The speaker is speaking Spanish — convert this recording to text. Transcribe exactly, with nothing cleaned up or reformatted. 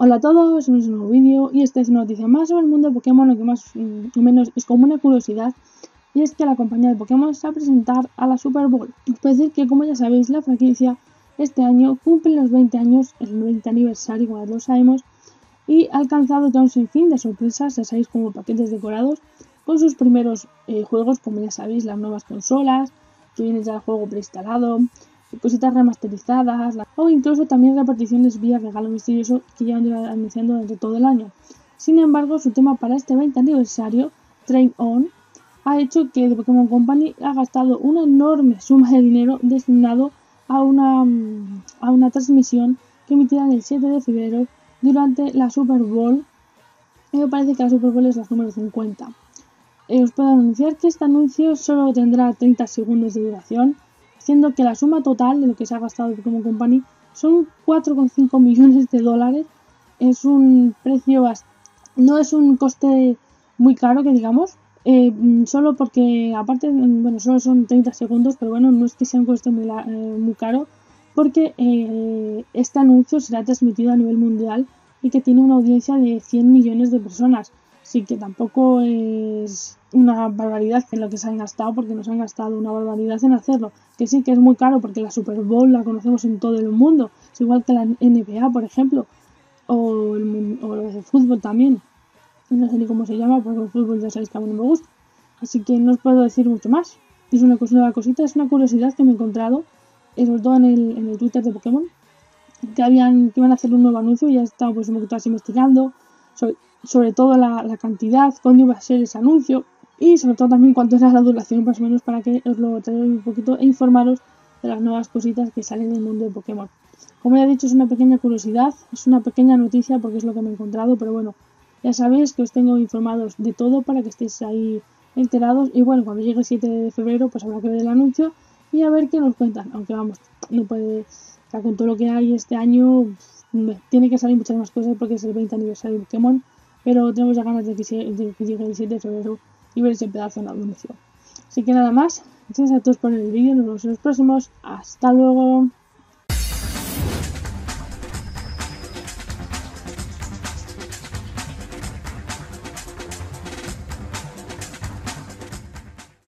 Hola a todos, un nuevo vídeo y esta es una noticia más sobre el mundo de Pokémon, lo que más o menos es como una curiosidad, y es que la compañía de Pokémon se va a presentar a la Super Bowl. Os puedo decir que, como ya sabéis, la franquicia este año cumple los veinte años, el veinte aniversario, como ya lo sabemos, y ha alcanzado ya un sinfín de sorpresas, ya sabéis, como paquetes decorados, con sus primeros eh, juegos, como ya sabéis, las nuevas consolas, que viene ya el juego preinstalado, cositas remasterizadas, o incluso también reparticiones vía regalo misterioso que llevan anunciando durante todo el año. Sin embargo, su tema para este veinte aniversario, Train On, ha hecho que The Pokémon Company ha gastado una enorme suma de dinero destinado a una, a una transmisión que emitirán el siete de febrero durante la Super Bowl. Y me parece que la Super Bowl es la número cincuenta. Eh, os puedo anunciar que este anuncio solo tendrá treinta segundos de duración, siendo que la suma total de lo que se ha gastado Pokémon Company son cuatro coma cinco millones de dólares. Es un precio, no es un coste muy caro, que digamos, eh, solo porque, aparte, bueno, solo son treinta segundos, pero bueno, no es que sea un coste muy, eh, muy caro, porque eh, este anuncio será transmitido a nivel mundial y que tiene una audiencia de cien millones de personas. Así que tampoco es una barbaridad en lo que se han gastado, porque nos han gastado una barbaridad en hacerlo. Que sí que es muy caro, porque la Super Bowl la conocemos en todo el mundo. Es igual que la N B A, por ejemplo, o el, o el fútbol también. No sé ni cómo se llama, porque el fútbol ya sabéis que a mí no me gusta. Así que no os puedo decir mucho más. Es una, una cosita, es una curiosidad que me he encontrado, sobre todo en el, en el Twitter de Pokémon, que habían que iban a hacer un nuevo anuncio, y ya he estado pues un poquito así investigando sobre, sobre todo la, la cantidad, cuándo iba a ser ese anuncio, y sobre todo también cuánto era la duración más o menos, para que os lo traiga un poquito e informaros de las nuevas cositas que salen en el mundo de Pokémon. Como ya he dicho, es una pequeña curiosidad, es una pequeña noticia porque es lo que me he encontrado, pero bueno, ya sabéis que os tengo informados de todo para que estéis ahí enterados. Y bueno, cuando llegue el siete de febrero pues habrá que ver el anuncio y a ver qué nos cuentan, aunque vamos, no puede, o sea, con todo lo que hay este año tiene que salir muchas más cosas porque es el veinte aniversario de Pokémon, pero tenemos ya ganas de que, de que llegue el siete de febrero y ver ese pedazo de anuncio. Así que nada más, gracias a todos por el vídeo, nos vemos en los próximos, hasta luego.